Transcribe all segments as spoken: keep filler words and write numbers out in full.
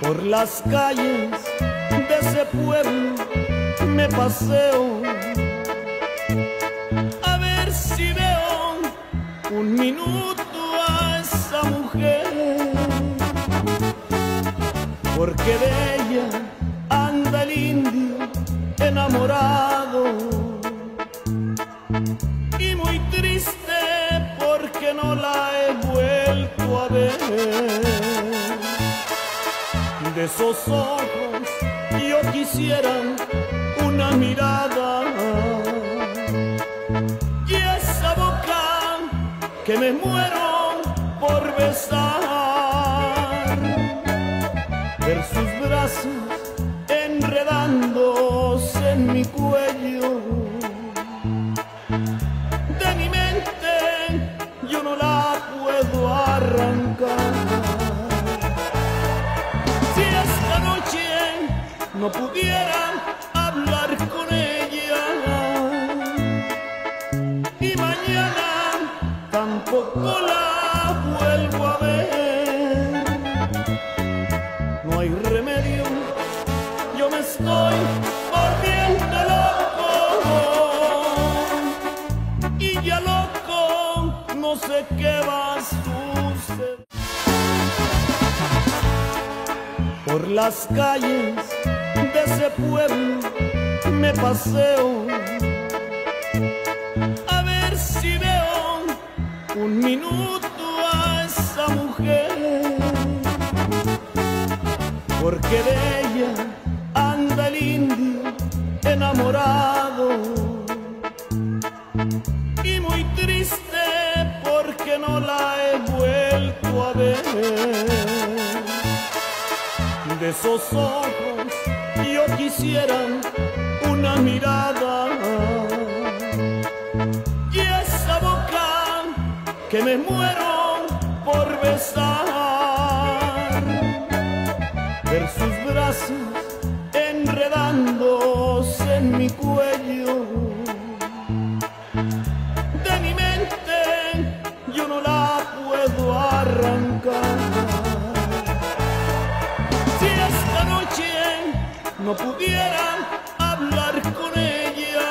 Por las calles de ese pueblo me paseo a ver si veo un minuto a esa mujer, porque de ella anda el indio enamorado y muy triste porque no la he vuelto a ver. De esos ojos yo quisiera una mirada y esa boca que me muero por besar, ver sus brazos enredándose en mi cuello. De mi mente yo no la puedo arrancar. Si esta noche no pudiera hablar con ella y mañana tampoco la vuelvo a ver, no hay remedio, yo me estoy volviendo loco y ya loco no sé qué va a suceder. Por las calles de ese pueblo me paseo a ver si veo un minuto a esa mujer, porque de ella anda el indio enamorado y muy triste porque no la he vuelto a ver. De esos ojos yo quisiera una mirada y esa boca que me muero por besar, ver sus brazos enredándose en mi cuello. De mi mente yo no la puedo arrancar. Si esta noche no pudiera hablar con ella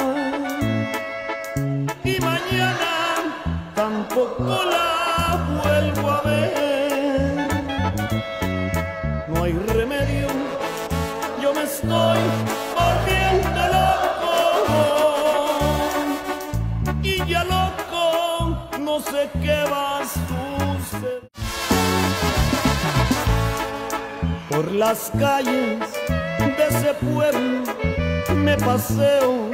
y mañana tampoco la vuelvo a ver, no hay remedio, yo me estoy volviendo loco y ya loco no sé qué va a suceder. Por las calles de ese pueblo me paseo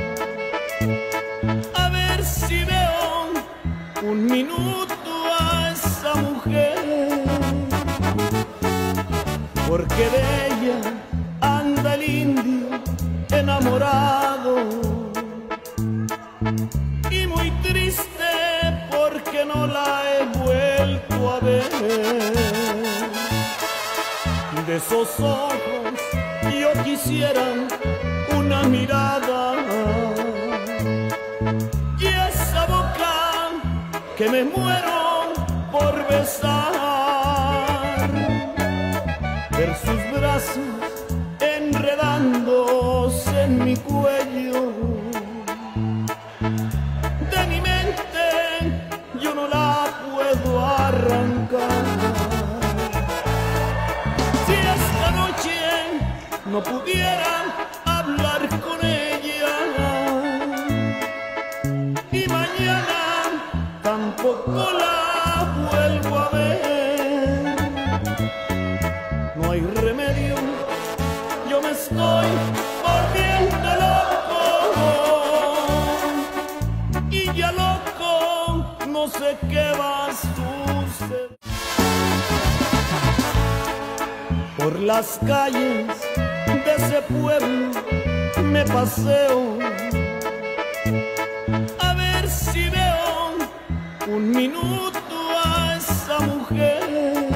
a ver si veo un minuto a esa mujer, porque de ella anda el indio enamorado y muy triste porque no la he vuelto a ver. De esos ojos yo quisiera una mirada y esa boca que me muero por besar, ver sus brazos enredándose en mi cuello. De mi mente yo no la puedo arrancar. Si esta noche no pudiera hablar con ella y mañana tampoco la vuelvo a ver, no hay remedio, yo me estoy volviendo loco y ya loco no sé qué va a suceder. Por las calles de ese pueblo me paseo a ver si veo un minuto a esa mujer,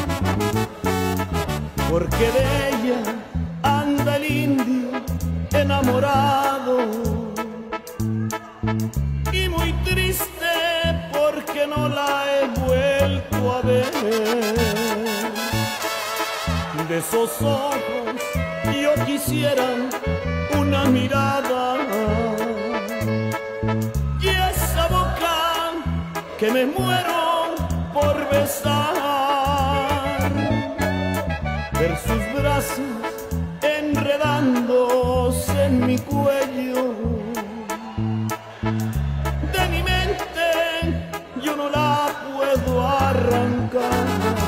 porque de ella anda el indio enamorado y muy triste porque no la he vuelto a ver. De esos ojos yo quisiera una mirada, y esa boca que me muero por besar, ver sus brazos enredándose en mi cuello. De mi mente yo no la puedo arrancar.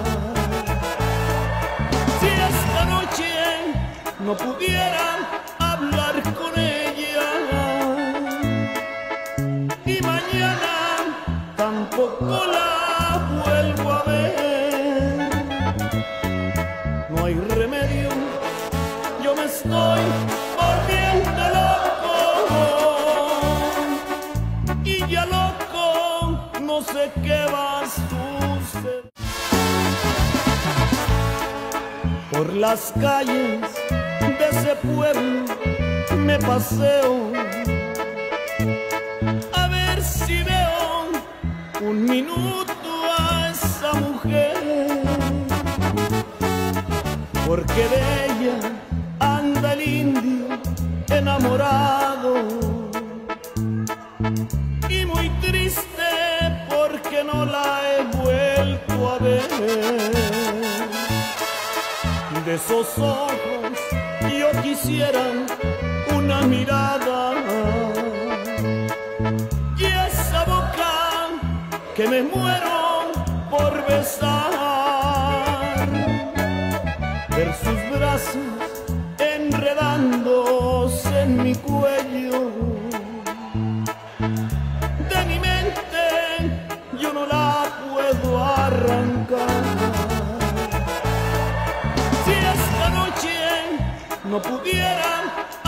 Si esta noche no pudiera hablar con ella, y mañana tampoco la vuelvo a ver, no hay remedio, yo me estoy volviendo loco, y ya loco no sé qué va a suceder. Por las calles de ese pueblo me paseo a ver si veo un minuto a esa mujer, porque de ella anda el indio enamorado, y muy triste porque no la he vuelto a ver. De esos ojos yo quisiera una mirada, y esa boca que me muero por besar, ver sus brazos enredándose en mi cuello. De mi mente yo no la puedo arrancar. Si esta noche no pudiera